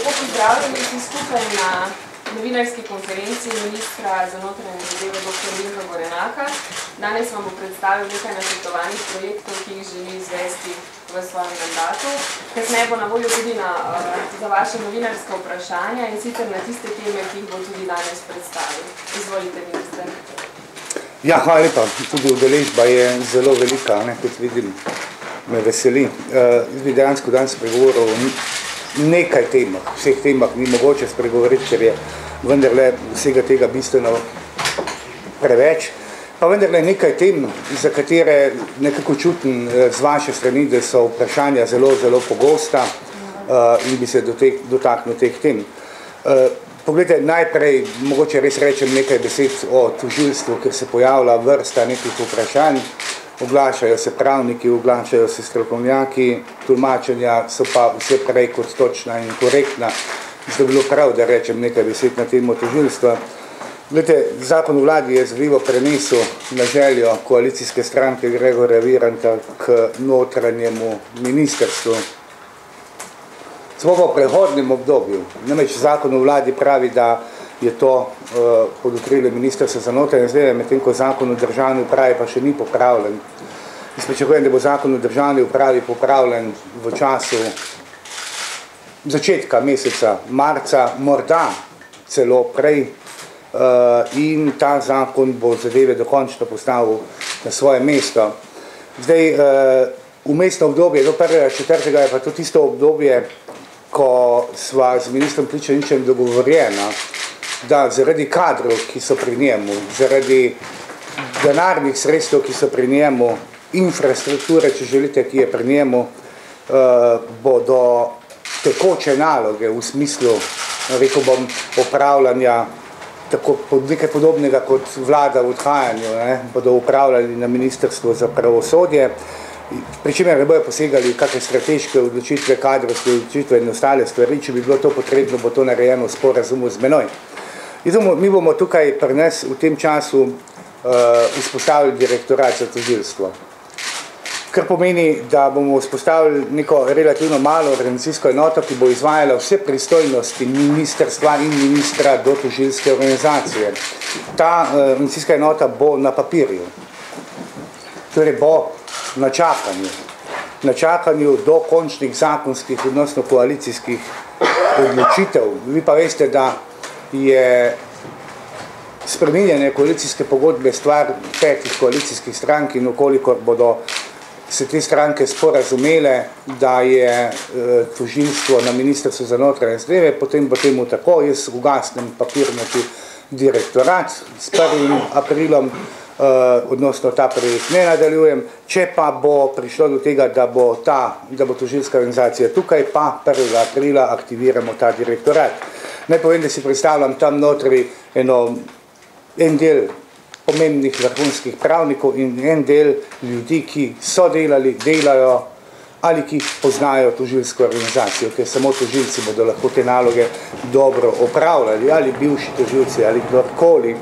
Lepo pozdravljeni vsi skupaj na novinarski konferenci ministra za notranje zadeve dr. Vinka Gorenaka. Danes vam bo predstavil nekaj načrtovanih projektov, ki jih želi izvesti v svojem mandatu. Kasneje bo na voljo tudi za vaše novinarske vprašanja in sicer na tiste teme, ki jih bo tudi danes predstavil. Izvolite, minister. Ja, hvala lepa. Tudi udeležba je zelo velika, kot vidim, me veseli. Jaz bi dejansko danes pregovoril o nekaj temah. Vseh temah ni mogoče spregovoriti, ker je vendarle vsega tega bistveno preveč. Pa vendarle nekaj tem, za katere nekako čutim z vaše strani, da so vprašanja zelo, zelo pogosta in bi se dotaknil teh tem. Poglejte, najprej mogoče res rečem nekaj besed o tožilstvu, ker se pojavlja vrsta nekih vprašanj. Oglašajo se pravniki, oglašajo se strokovnjaki, tolmačenja so pa vse prej kot točna in korektna. Zdaj bilo prav, da rečem nekaj besed na temo tožilstva. Glede, zakon v vladi je zvivo prenesel na željo koalicijske stranke Gregorja Viranta k notranjemu ministrstvu. Smo v prehodnem obdobju. Namreč zakon v vladi pravi, da je to pod okriljem ministrstva za notranje zadeve, medtem ko zakon o državni upravi pa še ni popravljen. Jaz pričakujem, da bo zakon o državni upravi popravljen v času začetka meseca marca, morda celo prej, in ta zakon bo zadeve dokončno postavil na svoje mesto. Zdaj, vmesno obdobje do 1.4. je pa to tisto obdobje, ko sva z ministrom Pličaničem dogovorjena, da zaradi kadrov, ki so pri njemu, zaradi denarnih sredstev, ki so pri njemu, infrastrukture, če želite, ki je pri njemu, bodo tekoče naloge v smislu, rekel bom, opravljanja tako nekaj podobnega kot vlada v odhajanju, bodo upravljali na Ministrstvu za pravosodje, pri čemer ne bojo posegali kakšne strateške odločitve, kadrovske odločitve in ostale stvari. Če bi bilo to potrebno, bo to narejeno v sporazumu z menoj. Mi bomo tukaj pri nas v tem času vzpostavili direktorat za tožilstvo, kar pomeni, da bomo vzpostavili neko relativno malo organizacijsko enoto, ki bo izvajala vse pristojnosti ministrstva in ministra do tožilske organizacije. Ta organizacijska enota bo na papirju, torej bo na čakanju do končnih zakonskih, odnosno koalicijskih odločitev. Vi pa veste, da je spreminjanje koalicijske pogodbe stvar 5 koalicijskih strank in okolikor bodo se te stranke sporazumele, da je tožilstvo na Ministrstvu za notranje zadeve, potem bo temu tako, jaz ugasnem papirnati direktorat s 1. aprilom, odnosno ta projekt ne nadaljujem, če pa bo prišlo do tega, da bo tožilska organizacija tukaj, pa 1. aprila aktiviramo ta direktorat. Naj povem, da si predstavljam tam notri en del pomembnih vrhunskih pravnikov in en del ljudi, ki so delali, delajo ali ki poznajo tožilsko organizacijo, ker samo tožilci bodo lahko te naloge dobro opravljali, ali bivši tožilci, ali kdorkoli.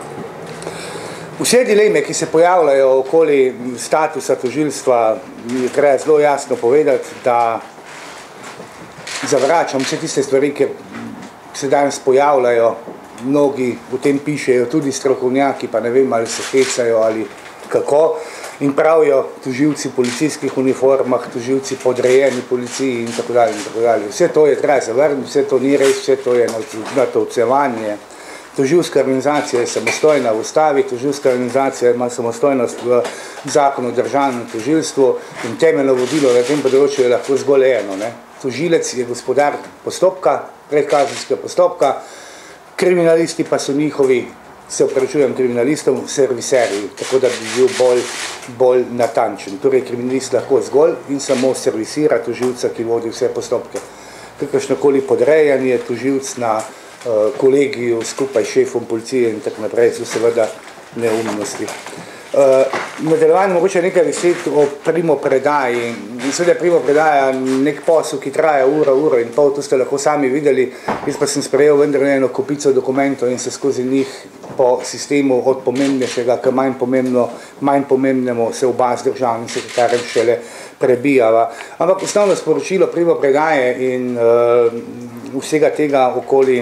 Vse dileme, ki se pojavljajo okoli statusa tožilstva, mi treba zelo jasno povedati, da zavračam vse tiste stvari, ki se danes pojavljajo, mnogi v tem pišejo, tudi strokovnjaki, pa ne vem, ali se hecajo ali kako, in pravijo tožilci v policijskih uniformah, tožilci podrejeni policiji in tako dalje in tako dalje. Vse to je treba zavrniti, vse to ni res, vse to je natovcevanje. Tožilska organizacija je samostojna v ustavi, tožilska organizacija ima samostojnost v zakonu o državnem tožilstvu in temeljno vodilo na tem področju je lahko zgolj eno. Tožilec je gospodar postopka, predkazenskega postopka, kriminalisti pa so njihovi, se opravičujem kriminalistom, serviserji, tako da bi bil bolj natančen. Torej, kriminalist lahko zgolj in samo servisira tožilca, ki vodi vse postopke. Kakršnokoli podrejanje tožilc na kolegiju skupaj s šefom policije in tako naprej, so seveda neumnosti. Nadaljevanje mogoče nekaj besed o primopredaji. Seveda primopredaja nek posel, ki traja uro in pol, to ste lahko sami videli. Jaz pa sem sprejel vendar eno kopico dokumentov in se skozi njih po sistemu od pomembnejšega k manj pomembnemu se oba z državnim sekretarjem šele prebijava. Ampak osnovno sporočilo primopredaje in vsega tega okoli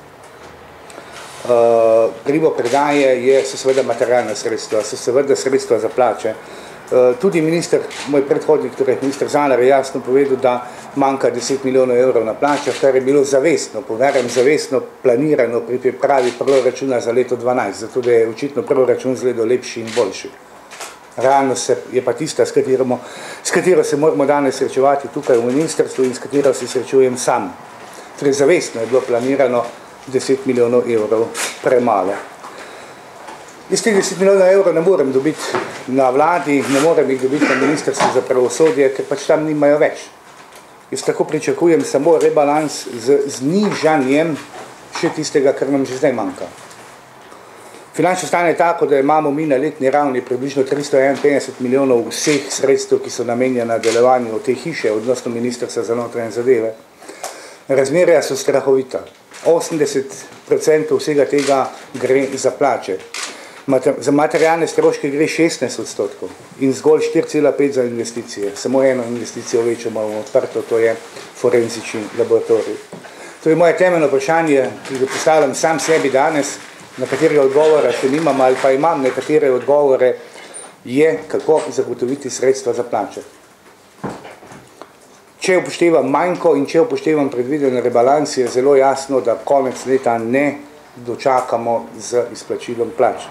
primopredaje so seveda materialna sredstva, so seveda sredstva za plače. Tudi minister, moj predhodnik, torej minister Zalar je jasno povedal, da manjka 10 milijonov evrov na plačah, kar je bilo zavestno, povdarjam zavestno planirano pri pripravi proračuna za leto 2012, zato da je očitno proračun izgledal lepši in boljši. Realnost je pa tista, s katero se moramo danes srečevati tukaj v ministrstvu in s katero se srečujem sam. Torej zavestno je bilo planirano 10 milijonov evrov premalo. Iz teh 10 milijonov evrov ne morem dobiti na vladi, ne morem jih dobiti na ministrstvu za pravosodje, ker pač tam nimajo več. Jaz tako pričakujem samo rebalans z znižanjem še tistega, kar nam že zdaj manjka. Finančno stanje je tako, da imamo mi na letni ravni približno 351 milijonov vseh sredstev, ki so namenjena delovanju te hiše, odnosno ministrstva za notranje zadeve. Razmerja so strahovita. 80% vsega tega gre za plače. Za materialne stroške gre 16% in zgolj 4,5 za investicije. Samo eno investicijo več imamo odprto, to je forenzični laboratorij. To je moje temeljno vprašanje, ki ga postavljam sam sebi danes, na katerega odgovora še nimam ali pa imam nekatere odgovore, je kako zagotoviti sredstva za plače. Če upoštevam manjko in če upoštevam predviden rebalans, je zelo jasno, da konec leta ne dočakamo z izplačilom plač.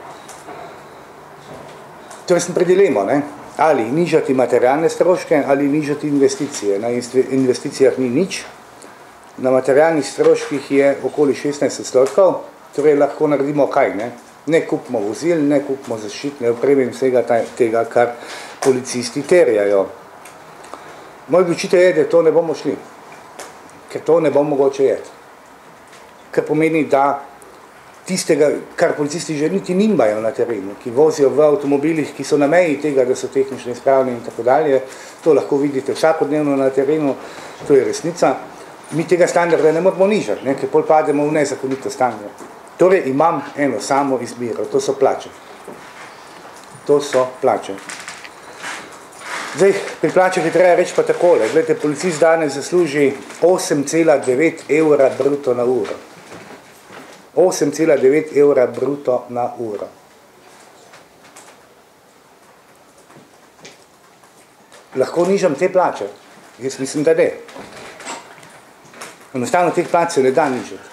Torej sem pred dilemo, ali nižati materialne stroške ali nižati investicije. Na investicijah ni nič, na materialnih stroških je okoli 16%, torej lahko naredimo kaj, ne kupimo vozil, ne kupimo zaščitne opreme in vsega tega, kar policisti terjajo. Moj odločitev je, da to ne bomo šli, ker to ne bo mogoče jeti. Kar pomeni, da tistega, kar policisti že niti nimajo na terenu, ki vozijo v avtomobilih, ki so na meji tega, da so tehnično izpravljeni in tako dalje, to lahko vidite vsakodnevno na terenu, to je resnica. Mi tega standarda ne moramo nižati, ker pol pademo v nezakonito stanje. Torej imam eno samo izbiro, to so plače. To so plače. Zdaj, pri plačah je treba reči pa takole. Glede, policist danes zasluži 8,9 evra bruto na uro. 8,9 evra bruto na uro. Lahko nižam te plače? Jaz mislim, da ne. Enostavno teh plač se ne da nižati.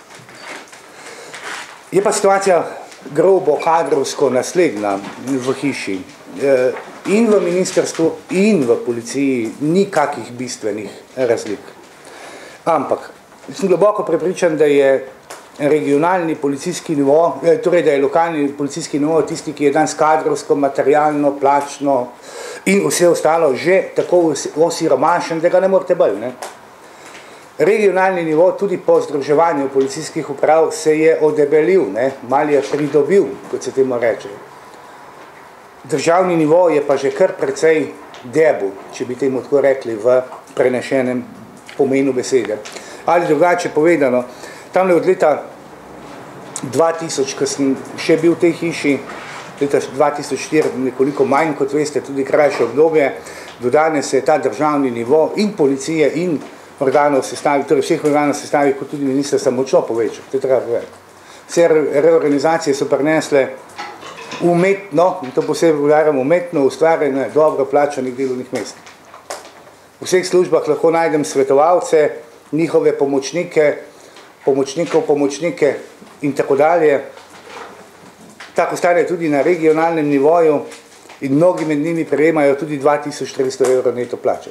Je pa situacija grobo kadrovsko naslednja v hiši. In v ministrstvu, in v policiji ni kakih bistvenih razlik. Ampak, sem globoko prepričan, da je regionalni policijski nivo, torej da je lokalni policijski nivo tisti, ki je danes kadrovsko, materialno, plačno in vse ostalo že tako osiromašen, da ga ne morete bolj. Regionalni nivo tudi po združevanju policijskih uprav se je odebelil, malo je pridobil, kot se temu reče. Državni nivo je pa že kar precej debu, če bi temu tako rekli v prenešenem pomenu besede. Ali drugače povedano, tamle od leta 2000, ko sem še bil v tej hiši, leta 2004, nekoliko manj, kot veste, tudi krajše obdobje, do danes se je ta državni nivo in policije in organov sestavi, torej vseh organov sestavi, kot tudi ministrstva močno povečal. To je treba povedati. Vse reorganizacije so prinesle umetno, in to posebej povdarjam, umetno ustvarjene, dobro plačanih delovnih mest. V vseh službah lahko najdem svetovalce, njihove pomočnike, pomočnike in tako dalje. Tako stane tudi na regionalnem nivoju in mnogi med njimi prejemajo tudi 2400 evrov neto plače.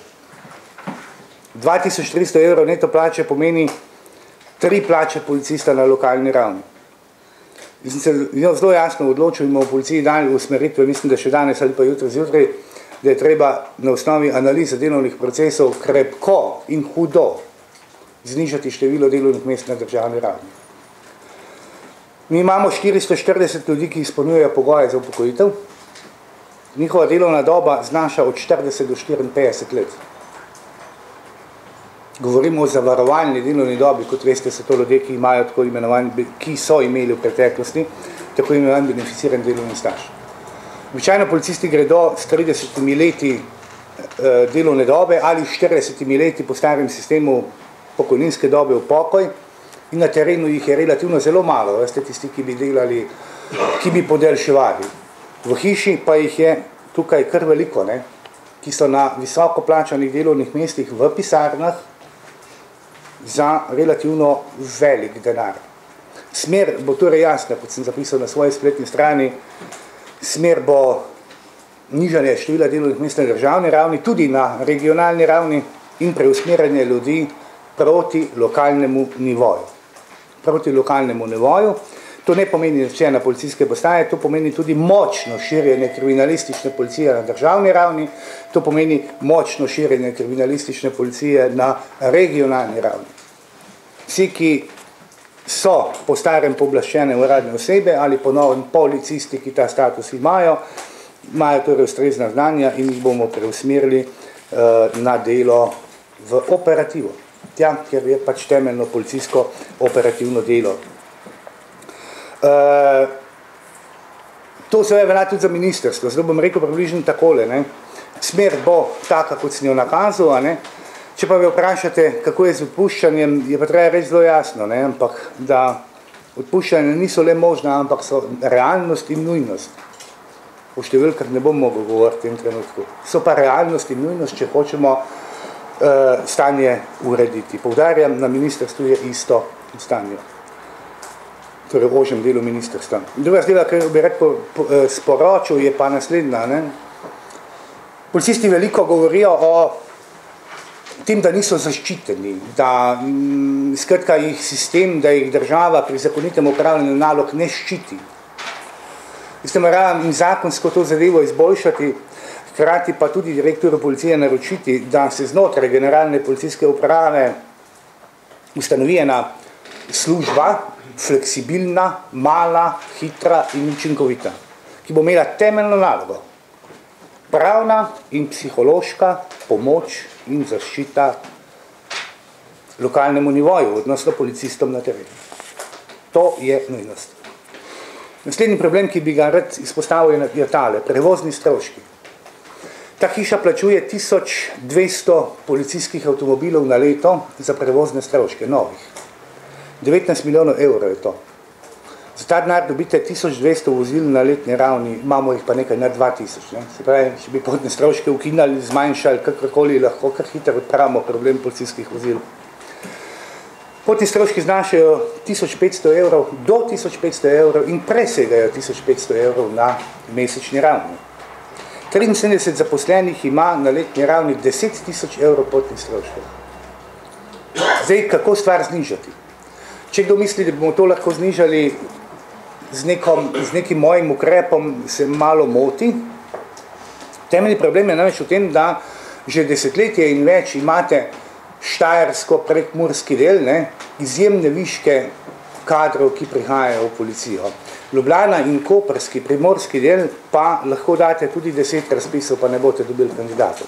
2400 evrov neto plače pomeni 3 plače policista na lokalni ravni. Jaz sem se zelo jasno odločil in v policiji dali usmeritve, mislim, da še danes ali pa jutri zjutraj, da je treba na osnovi analize delovnih procesov krepko in hudo znižati število delovnih mest na državni ravni. Mi imamo 440 ljudi, ki izpolnjujejo pogoje za upokojitev. Njihova delovna doba znaša od 40 do 54 let. Govorimo o zavarovalni delovni dobi, kot veste, so to ljudje, ki imajo tako imenovani, ki so imeli v preteklosti tako imenovan beneficiran delovni staž. Običajno policisti gredo s 30 leti delovne dobe ali 40 leti po starem sistemu pokojninske dobe v pokoj in na terenu jih je relativno zelo malo, veste, tisti, ki bi delali, ki bi podaljševali. V hiši pa jih je tukaj kar veliko, ne, ki so na visoko plačanih delovnih mestih v pisarnah za relativno velik denar. Smer bo torej jasna, kot sem zapisal na svoji spletni strani, smer bo nižanje števila delovnih mest na državni ravni, tudi na regionalni ravni in preusmerjanje ljudi proti lokalnemu nivoju. Proti lokalnemu nivoju. To ne pomeni načela policijske postaje, to pomeni tudi močno širjenje kriminalistične policije na državni ravni, to pomeni močno širjenje kriminalistične policije na regionalni ravni. Vsi, ki so po starem pooblaščene uradne osebe ali po novem policisti, ki ta status imajo torej ustrezna znanja in jih bomo preusmerili na delo v operativo. Tja, kjer je pač temeljno policijsko operativno delo. To se velja tudi za ministrstvo. Zdaj bom rekel približno takole. Ne. Smer bo taka, kot sem jo nakazal. Ne. Če pa me vprašate, kako je z odpuščanjem, je pa treba reči zelo jasno, ne. Ampak da odpuščanje niso le možna, ampak so realnost in nujnost. O številkah ne bom mogel govoriti v tem trenutku. So pa realnost in nujnost, če hočemo stanje urediti. Poudarjam, na ministrstvu je isto stanje. Torej v ožjem delu ministrstva. Druga zdela, kar bi rad sporočil, je pa naslednja. Ne? Policisti veliko govorijo o tem, da niso zaščiteni, da skratka jih sistem, da jih država pri zakonitem upravljanju nalog ne ščiti. Jaz nameravamo in zakonsko to zadevo izboljšati, hkrati pa tudi direktorju policije naročiti, da se znotraj generalne policijske uprave ustanovi ena služba, fleksibilna, mala, hitra in učinkovita, ki bo imela temeljno nalogo. Pravna in psihološka pomoč in zaščita lokalnemu nivoju, odnosno policistom na terenu. To je nujnost. Naslednji problem, ki bi ga rad izpostavil, je tale, prevozni stroški. Ta hiša plačuje 1200 policijskih avtomobilov na leto za prevozne stroške, novih. 19 milijonov evrov je to. Za ta denar dobite 1200 vozil na letni ravni, imamo jih pa nekaj na 2000. Ne? Se pravi, če bi potne stroške ukinali, zmanjšali, kakorkoli lahko, kar hitro odpravimo problem policijskih vozil. Potni stroški znašajo 1500 evrov do 1500 evrov in presegajo 1500 evrov na mesečni ravni. 73 zaposlenih ima na letni ravni 10 000 evrov potnih stroškov. Zdaj, kako stvar znižati? Če kdo misli, da bomo to lahko znižali z nekim mojim ukrepom, se malo moti. Temeljni problem je namreč v tem, da že desetletje in več imate štajersko-prekmurski del, ne, izjemne viške kadrov, ki prihajajo v policijo. Ljubljana in koprski, primorski del pa lahko date tudi 10 razpisov, pa ne boste dobili kandidatov.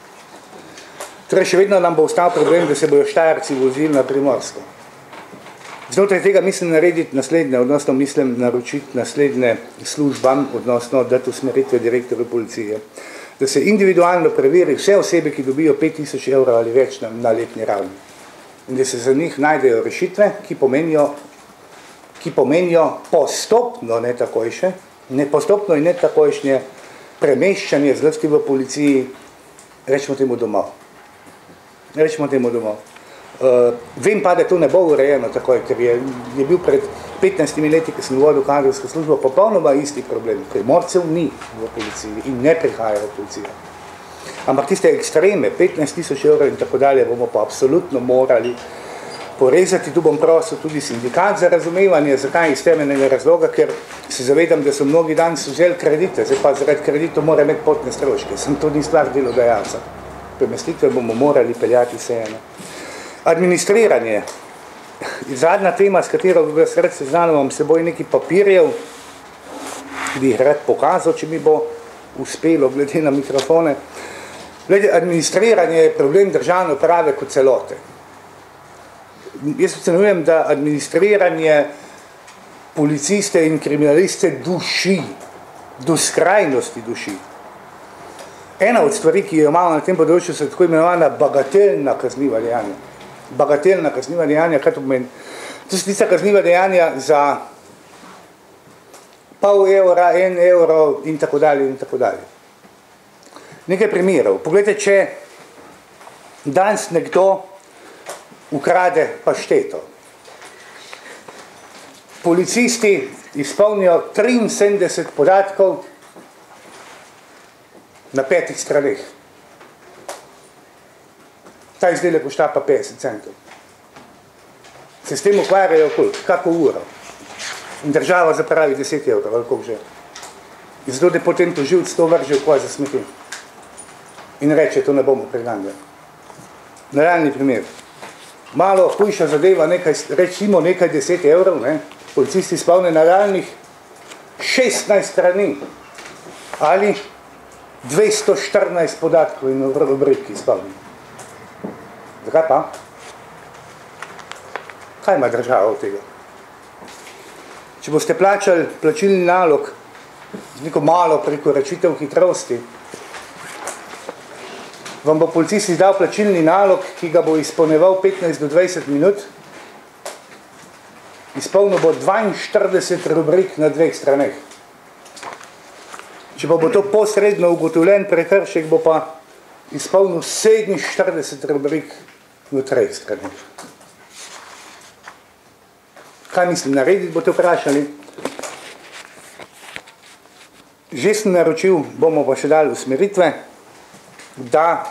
Torej, še vedno nam bo ostal problem, da se bojo štajerci vozili na primorsko. Znotraj tega mislim narediti naslednje, odnosno mislim naročiti naslednje službam, odnosno dati usmeritve direktorju policije, da se individualno preveri vse osebe, ki dobijo 5000 evrov ali več na letni ravni. In da se za njih najdejo rešitve, ki pomenijo postopno, ne takojše, ne postopno in ne takojšnje premeščanje zlasti v policiji, rečemo temu domov. Vem pa, da to ne bo urejeno takoj, ker je bil pred 15 leti, ko sem vodil kadrovsko službo, popolnoma isti problem. Primorcev ni v policiji in ne prihajajo v policijo. Ampak tiste ekstreme, 15 000 evrov in tako dalje, bomo pa absolutno morali porezati. Tu bom prosil tudi sindikat za razumevanje, zakaj iz temeljnega razloga, ker se zavedam, da so mnogi danes vzeli kredite, zdaj pa zaradi kreditov mora imeti potne stroške. Sem to ni stvar delodajalca. Premestitve bomo morali peljati vseeno. Administriranje. Zadnja tema, s katero bi vas rad seznanil, vam seboj nekaj papirjev, bi jih rad pokazal, če mi bo uspelo glede na mikrofone. Glede, administriranje je problem državne uprave kot celote. Jaz ocenujem, da administriranje policiste in kriminaliste duši, do skrajnosti duši. Ena od stvari, ki jo imamo na tem področju, so tako imenovana bagatelna kazniva dejanja. bagatelna kazniva dejanja, kaj to pomeni? To so tista kazniva dejanja za pol evra, 1 evro in tako dalje in tako dalje. Nekaj primerov. Poglejte, če danes nekdo ukrade pašteto. Policisti izpolnijo 73 podatkov na 5 straneh. Ta izdelek košta pa 50 centov. Se s tem ukvarjajo koliko? Kako uro? In država zapravi 10 evrov, ali koliko že. In zato, da potem tožilec to vrže v koš za smeti. In reče, to ne bomo preganjali. Nadaljni primer. Malo hujša zadeva, recimo nekaj 10 evrov, ne? Policisti izpolne nadaljnih 16 strani ali 214 podatkov in rubrik izpolni. Zakaj pa? Kaj ima država od tega? Če boste plačali plačilni nalog z neko malo prekoračitev hitrosti, vam bo policist izdal plačilni nalog, ki ga bo izpolneval 15 do 20 minut, izpolnil bo 42 rubrik na 2 straneh. Če pa bo to posredno ugotovljen prekršek, bo pa izpolnil 47 rubrik v 3 straneh. Kaj mislim narediti, boste vprašali? Že sem naročil, bomo pa še dali usmeritve, da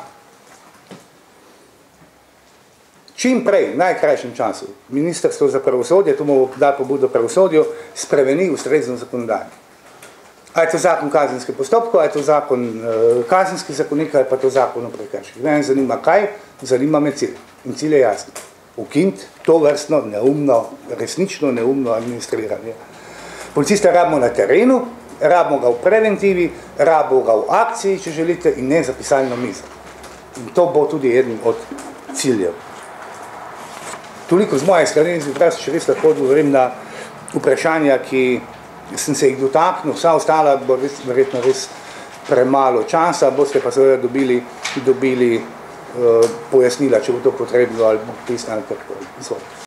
čim prej, v najkrajšem času, Ministrstvo za pravosodje, tu bomo dali pobudo pravosodju, spremeni ustrezno zakonodajo. A je to zakon kazenskih postopkov, a je to zakon kazenskih zakonika, ali pa to zakon o prekrških. Mene zanima kaj, zanima me cilj. In cilj je jasno. Ukiniti to vrstno neumno, resnično neumno administriranje. Policista rabimo na terenu, rabimo ga v preventivi, rabimo ga v akciji, če želite, in ne za pisalno mizo. In to bo tudi eden od ciljev. Toliko z moje strani, zdaj še res lahko odgovorim na vprašanja, ki sem se jih dotaknil, vsa ostala bo verjetno res premalo časa, boste pa seveda dobili pojasnila, če bo to potrebno ali bo pisno ali kako.